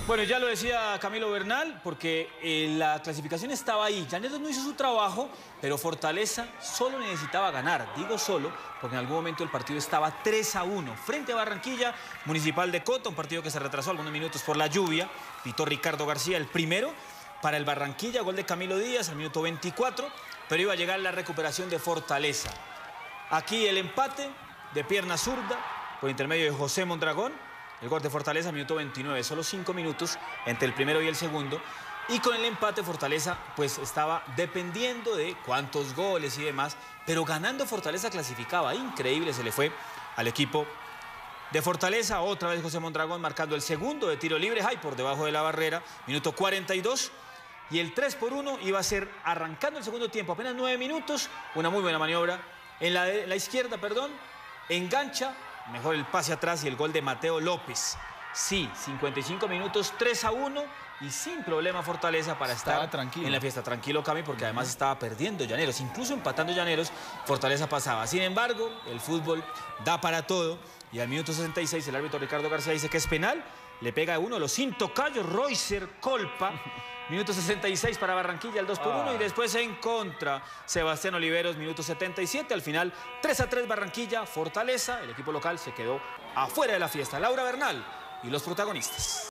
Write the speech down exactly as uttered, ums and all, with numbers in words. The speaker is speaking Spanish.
Bueno, ya lo decía Camilo Bernal, porque eh, la clasificación estaba ahí. Llaneros no hizo su trabajo, pero Fortaleza solo necesitaba ganar. Digo solo, porque en algún momento el partido estaba tres a uno. Frente a Barranquilla, Municipal de Cota, un partido que se retrasó algunos minutos por la lluvia. Pitó Ricardo García el primero para el Barranquilla, gol de Camilo Díaz al minuto veinticuatro, pero iba a llegar la recuperación de Fortaleza. Aquí el empate de pierna zurda por intermedio de José Mondragón. El gol de Fortaleza, minuto veintinueve, solo cinco minutos entre el primero y el segundo. Y con el empate Fortaleza pues estaba dependiendo de cuántos goles y demás, pero ganando Fortaleza clasificaba. Increíble se le fue al equipo de Fortaleza. Otra vez José Mondragón marcando el segundo de tiro libre, ay, por debajo de la barrera, minuto cuarenta y dos. Y el tres por uno iba a ser arrancando el segundo tiempo, apenas nueve minutos, una muy buena maniobra en la, de, la izquierda, perdón, engancha. Mejor el pase atrás y el gol de Mateo López. Sí, cincuenta y cinco minutos, tres a uno y sin problema Fortaleza para estar tranquilo en la fiesta. Tranquilo, Cami, porque además estaba perdiendo Llaneros. Incluso empatando Llaneros, Fortaleza pasaba. Sin embargo, el fútbol da para todo. Y al minuto sesenta y seis el árbitro Ricardo García dice que es penal. Le pega a uno de los sin tocayos, Roycer Colpa. Minuto sesenta y seis para Barranquilla, el dos por uno. Ah. Y después en contra, Sebastián Oliveros, minuto setenta y siete. Al final, tres a tres Barranquilla, Fortaleza. El equipo local se quedó afuera de la fiesta. Laura Bernal y los protagonistas.